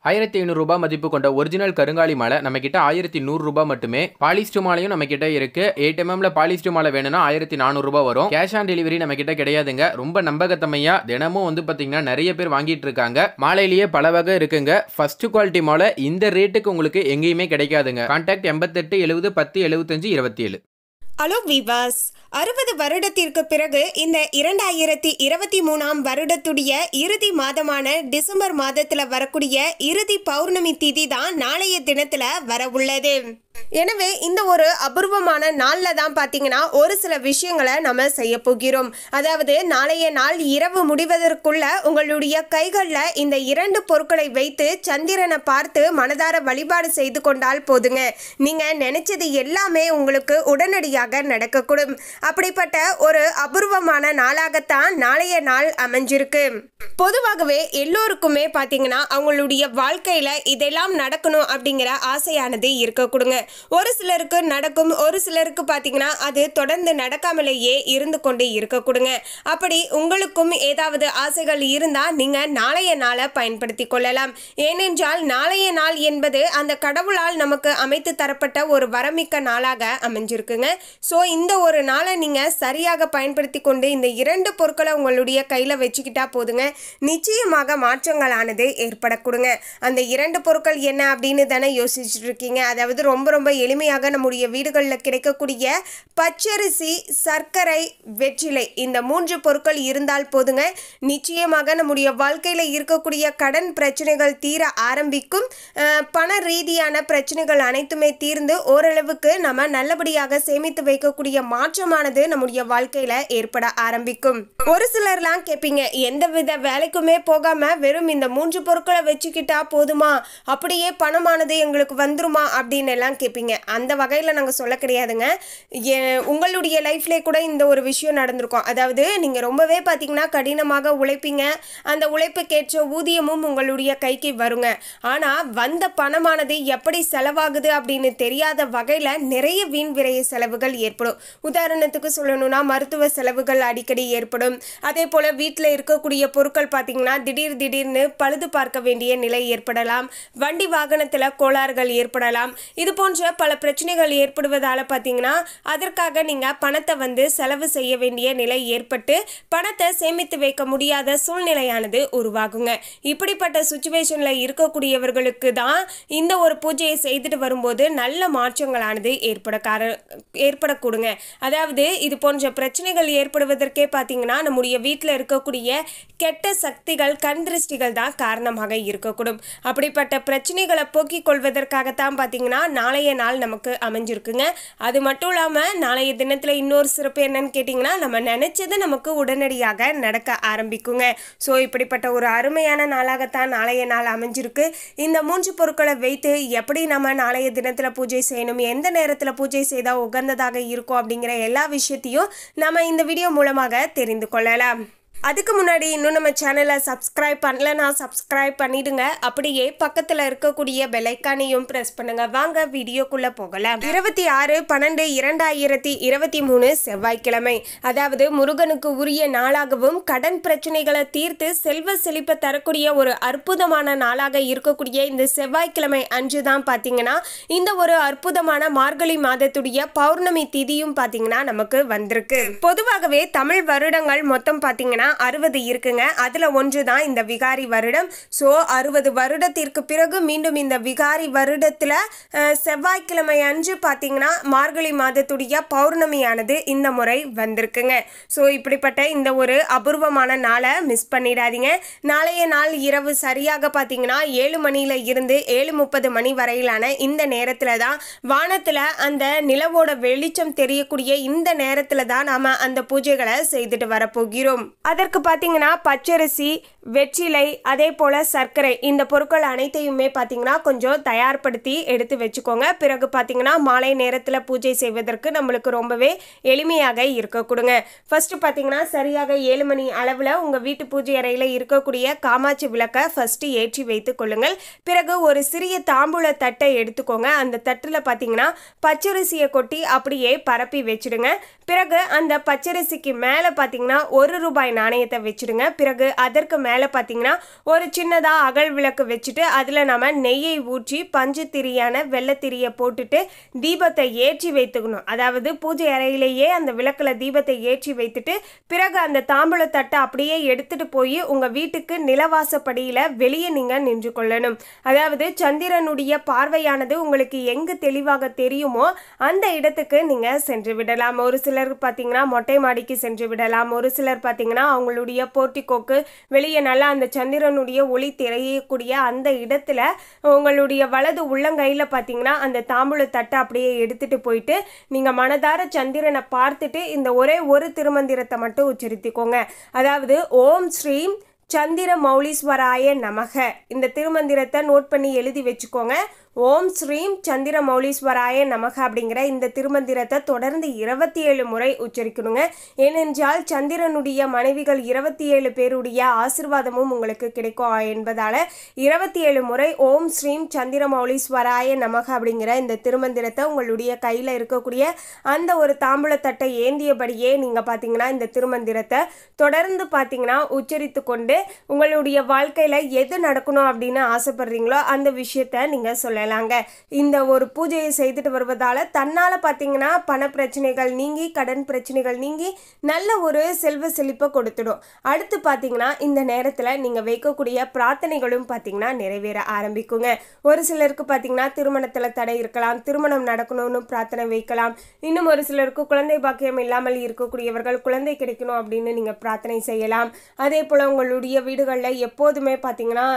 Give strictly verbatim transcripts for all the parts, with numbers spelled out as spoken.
ஆயிரத்தி ஐநூறு ரூபாய் மதிப்பு கொண்ட ஒரிஜினல் கருங்காலி மாலை நம்ம கிட்ட ஆயிரத்தி நூறு ரூபாய் மட்டுமே. பாலிஸ்டர் மாலையும் நம்ம கிட்ட இருக்கு. எயிட் எம்எம்ல பாலிஸ்டர் மாலை வேணும்னா ஆயிரத்தி நானூறு ரூபாய் வரும். கேஷ் ஆன் டெலிவரி நம்ம கிட்ட கிடையாதுங்க. ரொம்ப நம்பகத்தமையா தினமும் வந்து பாத்தீங்கன்னா நிறைய பேர் வாங்கிட்டு இருக்காங்க. மாலையிலேயே பல வகை இருக்குங்க. ஃபர்ஸ்ட் குவாலிட்டி மாலை இந்த ரேட்டுக்கு உங்களுக்கு எங்கேயுமே கிடைக்காதுங்க. கான்டாக்ட் எண்பத்தெட்டு எழுபது பத்து எழுபத்தஞ்சு இருபத்தி ஏழு. ஹலோ விவாஸ், அறுபது வருடத்திற்கு பிறகு இந்த இரண்டாயிரத்தி இருபத்தி மூணாம் வருடத்துடைய இறுதி மாதமான டிசம்பர் மாதத்துல வரக்கூடிய இறுதி பௌர்ணமி திதி தான் நாளைய தினத்துல வர உள்ளது. எனவே இந்த ஒரு அபூர்வமான நாள்ல தான் பாத்தீங்கன்னா ஒரு சில விஷயங்களை நம்ம செய்ய போகிறோம். அதாவது நாளைய நாள் இரவு முடிவதற்குள்ள உங்களுடைய கைகள்ல இந்த இரண்டு பொருட்களை வைத்து சந்திரனை பார்த்து மனதார வழிபாடு செய்து கொண்டால் போதுங்க. நீங்க நினைச்சது எல்லாமே உங்களுக்கு உடனடியாக நடக்கக்கூடும். அப்படிப்பட்ட ஒரு அபூர்வமான நாளாகத்தான் நாளைய நாள் அமைஞ்சிருக்கு. பொதுவாகவே எல்லோருக்குமே பாத்தீங்கன்னா அவங்களுடைய வாழ்க்கையில இதெல்லாம் நடக்கணும் அப்படிங்கிற ஆசையானது இருக்க கொடுங்க. ஒரு சிலருக்கு நடக்கும், ஒரு சிலருக்கு பாத்தீங்கன்னா அது தொடர்ந்து நடக்காமலேயே இருந்து கொண்டு இருக்க கொடுங்க. அப்படி உங்களுக்கும் ஏதாவது ஆசைகள் இருந்தா நீங்க நாளைய நாளை பயன்படுத்தி கொள்ளலாம். ஏனென்றால் நாளைய நாள் என்பது அந்த கடவுளால் நமக்கு அமைத்து தரப்பட்ட ஒரு வரமிக்க நாளாக அமைஞ்சிருக்குங்க. ஸோ இந்த ஒரு நாளை நீங்க சரியாக பயன்படுத்தி கொண்டு இந்த இரண்டு பொருட்களை உங்களுடைய கையில வச்சுக்கிட்டா போதுங்க, நிச்சயமாக மாற்றங்களானது ஏற்பட கொடுங்க. அந்த இரண்டு பொருட்கள் என்ன அப்படின்னு தானே யோசிச்சுட்டு இருக்கீங்க. அதாவது ரொம்ப ரொம்ப எளிமையாக நம்முடைய வீடுகளில் கிடைக்கக்கூடிய பச்சரிசி, சர்க்கரை, வெற்றிலை, இந்த மூன்று பொருட்கள் இருந்தால் போதுங்க, நிச்சயமாக நம்முடைய வாழ்க்கையில் இருக்கக்கூடிய கடன் பிரச்சனைகள் தீர ஆரம்பிக்கும். பண ரீதியான பிரச்சனைகள் அனைத்துமே தீர்ந்து ஓரளவுக்கு நம்ம நல்லபடியாக சேமித்து வைக்கக்கூடிய மாற்றமானது நம்முடைய வாழ்க்கையில ஏற்பட ஆரம்பிக்கும். ஒரு சிலர்லாம் கேட்பீங்க, எந்த வித வேலைக்குமே போகாம வெறும் இந்த மூன்று பொருட்களை வச்சுக்கிட்டா போதுமா, அப்படியே பணமானது எங்களுக்கு வந்துருமா அப்படின்னு எல்லாம் கேட்பீங்க. அந்த வகையில் நாங்கள் சொல்ல கிடையாதுங்க. உங்களுடைய லைஃப்ல கூட இந்த ஒரு விஷயம் நடந்திருக்கும். அதாவது நீங்கள் ரொம்பவே பார்த்தீங்கன்னா கடினமாக உழைப்பீங்க, அந்த உழைப்புக்கேற்ற ஊதியமும் உங்களுடைய கைக்கு வருங்க. ஆனால் வந்த பணமானது எப்படி செலவாகுது அப்படின்னு தெரியாத வகையில் நிறைய வீண் விரைய செலவுகள் ஏற்படும். உதாரணத்துக்கு சொல்லணும்னா மருத்துவ செலவுகள் அடிக்கடி ஏற்படும். அதே போல் வீட்டில் இருக்கக்கூடிய பொருட்கள் பார்த்தீங்கன்னா திடீர் திடீர்னு பழுது பார்க்க வேண்டிய நிலை ஏற்படலாம். வண்டி வாகனத்தில் கோளாறுகள் ஏற்படலாம். இது போன்ற பல பிரச்சனைகள் ஏற்படுவதால் பார்த்தீங்கன்னா அதற்காக நீங்கள் பணத்தை வந்து செலவு செய்ய வேண்டிய நிலை ஏற்பட்டு பணத்தை சேமித்து வைக்க முடியாத சூழ்நிலையானது உருவாகுங்க. இப்படிப்பட்ட சுச்சுவேஷனில் இருக்கக்கூடியவர்களுக்கு தான் இந்த ஒரு பூஜையை செய்துட்டு வரும்போது நல்ல மாற்றங்களானது ஏற்பட கார ஏற்படக்கூடுங்க. அதாவது இது போன்ற பிரச்சனைகள் ஏற்படுவதற்கே பார்த்தீங்கன்னா நம்முடைய வீட்டில் இருக்கக்கூடிய கெட்ட சக்திகள், கண் திருஷ்டிகள் தான் காரணமாக இருக்கக்கூடும். அப்படிப்பட்ட பிரச்சனைகளை போக்கிக் கொள்வதற்காகத்தான் பார்த்தீங்கன்னா நாளைய நாள் நமக்கு அமைஞ்சிருக்குங்க. அது மட்டும் இல்லாமல் நாளைய தினத்தில் இன்னொரு சிறப்பு என்னன்னு கேட்டிங்கன்னா, நம்ம நினைச்சது நமக்கு உடனடியாக நடக்க ஆரம்பிக்குங்க. ஸோ இப்படிப்பட்ட ஒரு அருமையான நாளாகத்தான் நாளைய நாள் அமைஞ்சிருக்கு. இந்த மூன்று பொருட்களை வைத்து எப்படி நம்ம நாளைய தினத்தில் பூஜை செய்யணும், எந்த நேரத்தில் பூஜை செய்தால் உகந்ததாக இருக்கும் அப்படிங்கிற எல்லா விஷயத்தையும் நம்ம இந்த வீடியோ மூலமாக தெரிந்து கொள்ளலாம். அதுக்கு முன்னாடி இன்னும் நம்ம சேனலை சப்ஸ்கிரைப் பண்ணலன்னா சப்ஸ்கிரைப் பண்ணிடுங்க. அப்படியே பக்கத்தில் இருக்கக்கூடிய பெல்லைக்கானையும் ப்ரெஸ் பண்ணுங்க. வாங்க வீடியோக்குள்ள போகலாம். இருபத்தி ஆறு பன்னெண்டு இரண்டாயிரத்தி இருபத்தி மூணு செவ்வாய்க்கிழமை, அதாவது முருகனுக்கு உரிய நாளாகவும் கடன் பிரச்சனைகளை தீர்த்து செல்வ செழிப்பை தரக்கூடிய ஒரு அற்புதமான நாளாக இருக்கக்கூடிய இந்த செவ்வாய்க்கிழமை அன்று தான் பார்த்தீங்கன்னா இந்த ஒரு அற்புதமான மார்கழி மாதத்துடைய பௌர்ணமி திதியும் பார்த்தீங்கன்னா நமக்கு வந்திருக்கு. பொதுவாகவே தமிழ் வருடங்கள் மொத்தம் பார்த்தீங்கன்னா அறுபது இருக்குங்க. அதுல ஒன்று தான் இந்த விகாரி வருடம். ஸோ அறுபது வருடத்திற்கு பிறகு மீண்டும் இந்த விகாரி வருடத்துல செவ்வாய்க்கிழமை அன்று பார்த்தீங்கன்னா மார்கழி மாதத்துடைய பௌர்ணமியானது இந்த முறை வந்திருக்குங்க. ஸோ இப்படிப்பட்ட இந்த ஒரு அபூர்வமான நாளை மிஸ் பண்ணிடாதீங்க. நாளைய நாள் இரவு சரியாக பார்த்தீங்கன்னா ஏழு மணியில இருந்து ஏழு முப்பது மணி வரையிலான இந்த நேரத்துல தான் வானத்துல அந்த நிலவோட வெளிச்சம் தெரியக்கூடிய இந்த நேரத்துல தான் நாம அந்த பூஜைகளை செய்துட்டு வரப்போகிறோம். அதற்கு பார்த்தீங்கன்னா பச்சரிசி, வெற்றிலை, அதே போல் சர்க்கரை, இந்த பொருட்கள் அனைத்தையுமே பார்த்தீங்கன்னா கொஞ்சம் தயார்படுத்தி எடுத்து வச்சுக்கோங்க. பிறகு பார்த்தீங்கன்னா மாலை நேரத்தில் பூஜை செய்வதற்கு நம்மளுக்கு ரொம்பவே எளிமையாக இருக்க கொடுங்க. ஃபர்ஸ்ட் பார்த்தீங்கன்னா சரியாக ஏழு மணி அளவில் உங்கள் வீட்டு பூஜை அறையில் இருக்கக்கூடிய காமாட்சி விளக்கை ஃபர்ஸ்ட் ஏற்றி வைத்து கொள்ளுங்கள். பிறகு ஒரு சிறிய தாம்பூல தட்டை எடுத்துக்கோங்க. அந்த தட்டில் பார்த்தீங்கன்னா பச்சரிசியை கொட்டி அப்படியே பரப்பி வச்சுடுங்க. பிறகு அந்த பச்சரிசிக்கு மேலே பார்த்தீங்கன்னா ஒரு ரூபாய் நாணயத்தை வச்சுடுங்க. பிறகு அதற்கு மேலே பார்த்தீங்கன்னா ஒரு சின்னதாக அகல் விளக்கு வச்சுட்டு அதில் நம்ம நெய்யை ஊற்றி பஞ்சு திரியான வெள்ளத்திரியை போட்டுட்டு தீபத்தை ஏற்றி வைத்துக்கணும். அதாவது பூஜை அறையிலேயே அந்த விளக்கில் தீபத்தை ஏற்றி வைத்துட்டு பிறகு அந்த தாம்பூல தட்டை அப்படியே எடுத்துட்டு போய் உங்கள் வீட்டுக்கு நிலவாசப்படியில் வெளியே நீங்கள் நின்று கொள்ளணும். அதாவது சந்திரனுடைய பார்வையானது உங்களுக்கு எங்கு தெளிவாக தெரியுமோ அந்த இடத்துக்கு நீங்கள் சென்று விடலாம். ஒரு சிலர் பார்த்தீங்கன்னா மொட்டை மாடிக்கு சென்று விடலாம். ஒரு சிலர் பார்த்தீங்கன்னா அவங்களுடைய போர்ட்டிகோக்கு வெளியே நல்லா அந்த சந்திரனுடைய ஒளி தெரியக்கூடிய அந்த இடத்துல உங்களுடைய வலது உள்ளங்கையில் பார்த்தீங்கன்னா அந்த தாம்பூல தட்டை அப்படியே எடுத்துட்டு போயிட்டு நீங்கள் மனதார சந்திரனை பார்த்துட்டு இந்த ஒரே ஒரு திருமந்திரத்தை மட்டும் உச்சரித்துக்கோங்க. அதாவது ஓம் ஸ்ரீம் சந்திர மௌலீஸ்வராய நமக. இந்த திருமந்திரத்தை நோட் பண்ணி எழுதி வச்சுக்கோங்க. ஓம் ஸ்ரீம் சந்திர மௌலீஸ்வராய நமக அப்படிங்கிற இந்த திருமந்திரத்தை தொடர்ந்து இருபத்தி ஏழு முறை உச்சரிக்கணுங்க. ஏனென்றால் சந்திரனுடைய மனைவிகள் இருபத்தி ஏழு பேருடைய ஆசிர்வாதமும் உங்களுக்கு கிடைக்கும் என்பதால் இருபத்தி ஏழு முறை ஓம் ஸ்ரீம் சந்திர மௌலீஸ்வராய நமக அப்படிங்கிற இந்த திருமந்திரத்தை உங்களுடைய கையில் இருக்கக்கூடிய அந்த ஒரு தாம்பூலத்தட்டை ஏந்தியபடியே நீங்கள் பார்த்தீங்கன்னா இந்த திருமந்திரத்தை தொடர்ந்து பார்த்தீங்கன்னா உச்சரித்து கொண்டு உங்களுடைய வாழ்க்கையில் எது நடக்கணும் அப்படின்னு ஆசைப்படுறீங்களோ அந்த விஷயத்தை நீங்கள் சொல்லலாங்க. இந்த ஒரு பூஜையை செய்துட்டு வருவதால் தன்னால் பார்த்தீங்கன்னா பண பிரச்சனைகள் நீங்கி கடன் பிரச்சனைகள் நீங்கி நல்ல ஒரு செல்வ செழிப்பை கொடுத்துடும். அடுத்து பார்த்தீங்கன்னா இந்த நேரத்தில் நீங்கள் வைக்கக்கூடிய பிரார்த்தனைகளும் பார்த்தீங்கன்னா நிறைவேற ஆரம்பிக்குங்க. ஒரு சிலருக்கு பார்த்தீங்கன்னா திருமணத்தில் தடை இருக்கலாம், திருமணம் நடக்கணும்னு பிரார்த்தனை வைக்கலாம். இன்னும் ஒரு சிலருக்கு குழந்தை பாக்கியம் இல்லாமல் இருக்கக்கூடியவர்கள் குழந்தை கிடைக்கணும் அப்படின்னு நீங்கள் பிரார்த்தனை செய்யலாம். அதே போல் உங்களுடைய வீடுகளில் எப்போதுமே பார்த்தீங்கன்னா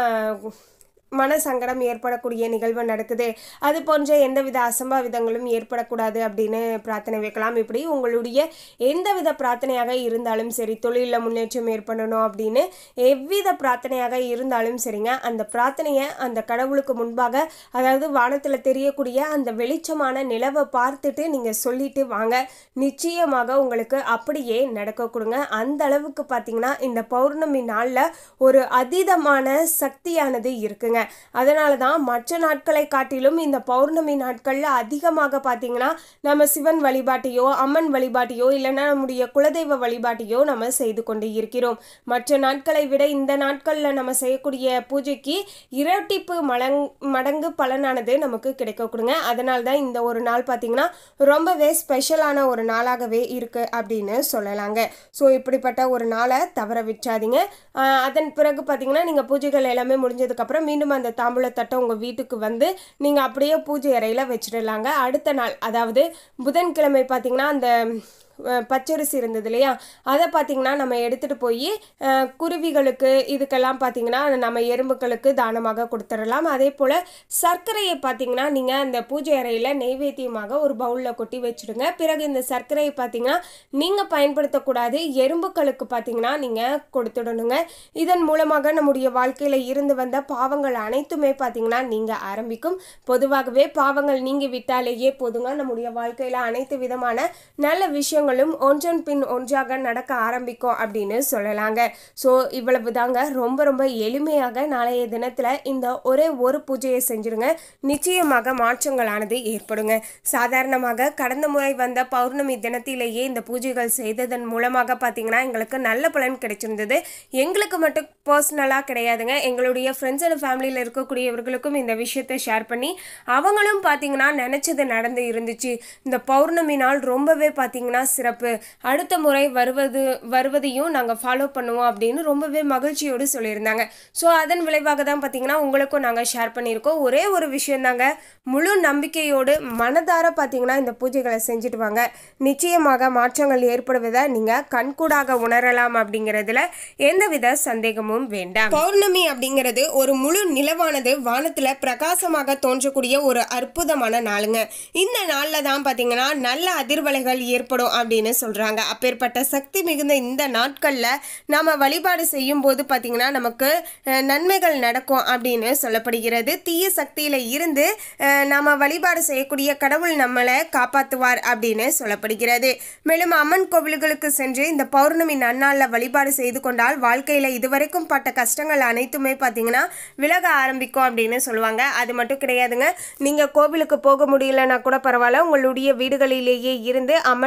மன சங்கடம் ஏற்படக்கூடிய நிகழ்வு நடக்குது, அது போன்ற எந்தவித அசம்பாவிதங்களும் ஏற்படக்கூடாது அப்படின்னு பிரார்த்தனை வைக்கலாம். இப்படி உங்களுடைய எந்தவித பிரார்த்தனையாக இருந்தாலும் சரி, தொழிலில் முன்னேற்றம் ஏற்படணும் அப்படின்னு எவ்வித பிரார்த்தனையாக இருந்தாலும் சரிங்க, அந்த பிரார்த்தனையை அந்த கடவுளுக்கு முன்பாக அதாவது வானத்தில் தெரியக்கூடிய அந்த வெளிச்சமான நிலவை பார்த்துட்டு நீங்கள் சொல்லிட்டு வாங்க. நிச்சயமாக உங்களுக்கு அப்படியே நடக்க கொடுங்க. அந்த அளவுக்கு பார்த்தீங்கன்னா இந்த பௌர்ணமி நாளில் ஒரு அதீதமான சக்தியானது இருக்குங்க. அதனால தான் மற்ற நாட்களை காட்டிலும் இந்த பௌர்ணமி நாட்களில் அதிகமாக பார்த்தீங்கன்னா நம்ம சிவன் வழிபாட்டையோ அம்மன் வழிபாட்டையோ இல்லைன்னா நம்முடைய குலதெய்வ வழிபாட்டையோ நம்ம செய்து கொண்டு இருக்கிறோம். மற்ற நாட்களை விட இந்த நாட்களில் நம்ம செய்யக்கூடிய பூஜைக்கு இரட்டிப்பு மடங் மடங்கு பலனானது நமக்கு கிடைக்க கொடுங்க. அதனால தான் இந்த ஒரு நாள் பார்த்தீங்கன்னா ரொம்பவே ஸ்பெஷலான ஒரு நாளாகவே இருக்குது அப்படின்னு சொல்லலாங்க. ஸோ இப்படிப்பட்ட ஒரு நாளை தவற விட்டாதீங்க. அதன் பிறகு பார்த்தீங்கன்னா நீங்கள் பூஜைகள் எல்லாமே முடிஞ்சதுக்கப்புறம் மீண்டும் அந்த தாம்பூல தட்டை உங்கள் வீட்டுக்கு வந்து நீங்கள் அப்படியே பூஜை அறையில் வச்சிடலாங்க. அடுத்த நாள் அதாவது புதன்கிழமை பார்த்தீங்கன்னா அந்த பச்சரிசி இருந்தது இல்லையா, அதை பார்த்திங்கன்னா நம்ம எடுத்துகிட்டு போய் குருவிகளுக்கு இதுக்கெல்லாம் பார்த்திங்கன்னா நம்ம எறும்புகளுக்கு தானமாக கொடுத்துடலாம். அதே போல் சர்க்கரையை பார்த்திங்கன்னா நீங்கள் அந்த பூஜை அறையில் நெய்வேத்தியமாக ஒரு பவுலில் கொட்டி வச்சுடுங்க. பிறகு இந்த சர்க்கரையை பார்த்திங்கன்னா நீங்கள் பயன்படுத்தக்கூடாது, எறும்புகளுக்கு பார்த்திங்கன்னா நீங்கள் கொடுத்துடணுங்க. இதன் மூலமாக நம்முடைய வாழ்க்கையில் இருந்து வந்த பாவங்கள் அனைத்துமே பார்த்திங்கன்னா நீங்கள் ஆரம்பிக்கும். பொதுவாகவே பாவங்கள் நீங்கி விட்டாலேயே போதுங்க, நம்முடைய வாழ்க்கையில் அனைத்து விதமான நல்ல விஷயங்கள் ஒன்றன் பின் ஒன்றாக நடக்க ஆரம்பிக்கும் அப்படின்னு சொல்லலாங்க. ஸோ இவ்வளவு தாங்க, ரொம்ப ரொம்ப எளிமையாக நாளைய தினத்தில் இந்த ஒரே ஒரு பூஜையை செஞ்சுருங்க. நிச்சயமாக மாற்றங்களானது ஏற்படுங்க. சாதாரணமாக கடந்த முறை வந்த பௌர்ணமி தினத்திலேயே இந்த பூஜைகள் செய்ததன் மூலமாக பார்த்தீங்கன்னா எங்களுக்கு நல்ல பலன் கிடைச்சிருந்தது. எங்களுக்கு மட்டும் பர்சனலாக கிடையாதுங்க, எங்களுடைய ஃப்ரெண்ட்ஸ் அண்ட் ஃபேமிலியில் இருக்கக்கூடியவர்களுக்கும் இந்த விஷயத்தை ஷேர் பண்ணி அவங்களும் பார்த்தீங்கன்னா நினச்சது நடந்து இருந்துச்சு. இந்த பௌர்ணமி நாள் ரொம்பவே பார்த்தீங்கன்னா சிறப்பு, அடுத்த முறை வருவது வருவதையும் நாங்கள் ஃபாலோ பண்ணுவோம் அப்படின்னு ரொம்பவே மகிழ்ச்சியோடு சொல்லியிருந்தாங்க. ஸோ அதன் விளைவாக தான் பார்த்தீங்கன்னா உங்களுக்கும் நாங்கள் ஷேர் பண்ணியிருக்கோம். ஒரே ஒரு விஷயம் தாங்க, முழு நம்பிக்கையோடு மனதார பார்த்தீங்கன்னா இந்த பூஜைகளை செஞ்சுட்டு வாங்க. நிச்சயமாக மாற்றங்கள் ஏற்படுவதை நீங்கள் கண்கூடாக உணரலாம் அப்படிங்கிறதுல எந்தவித சந்தேகமும் வேண்டாம். பௌர்ணமி அப்படிங்கிறது ஒரு முழு நிலவானது வானத்தில் பிரகாசமாக தோன்றக்கூடிய ஒரு அற்புதமான நாளுங்க. இந்த நாளில் தான் பார்த்தீங்கன்னா நல்ல அதிர்வலைகள் ஏற்படும் அப்படின்னு சொல்கிறாங்க. அப்பேற்பட்ட சக்தி மிகுந்த இந்த நாட்களில் நாம் வழிபாடு செய்யும் போது பார்த்திங்கன்னா நமக்கு நன்மைகள் நடக்கும் அப்படின்னு சொல்லப்படுகிறது. தீய சக்தியில் இருந்து நாம் வழிபாடு செய்யக்கூடிய கடவுள் நம்மளை காப்பாற்றுவார் அப்படின்னு சொல்லப்படுகிறது. மேலும் அம்மன் கோவில்களுக்கு சென்று இந்த பௌர்ணமி நன்னாளில் வழிபாடு செய்து கொண்டால் வாழ்க்கையில் இதுவரைக்கும் பட்ட கஷ்டங்கள் அனைத்துமே பார்த்திங்கன்னா விலக ஆரம்பிக்கும் அப்படின்னு சொல்லுவாங்க. அது மட்டும் கிடையாதுங்க, நீங்கள் கோவிலுக்கு போக முடியலன்னா கூட பரவாயில்ல, உங்களுடைய வீடுகளிலேயே இருந்து அம்மன் வழிபாடு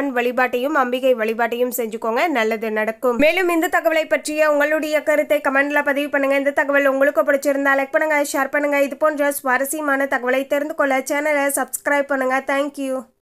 வழிபாட்டையும் அம்பிகை வழிபாட்டையும் செஞ்சுக்கோங்க, நல்லது நடக்கும். மேலும் இந்த தகவலை பற்றிய உங்களுடைய கருத்தை கமெண்ட்ல பதிவு பண்ணுங்க. இந்த தகவல் உங்களுக்கு பிடிச்சிருந்தா லைக் பண்ணுங்க, ஷேர் பண்ணுங்க. இது போன்ற சுவாரஸ்யமான தகவலை தெரிந்து கொள்ள சேனலை சப்ஸ்கிரைப் பண்ணுங்க. தேங்க்யூ.